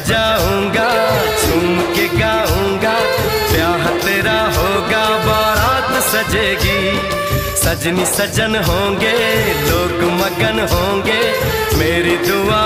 बजाऊंगा, झूम के गाऊंगा, ब्याह तेरा होगा, बारात सजेगी, सजनी सजन होंगे, लोग मगन होंगे, मेरी दुआ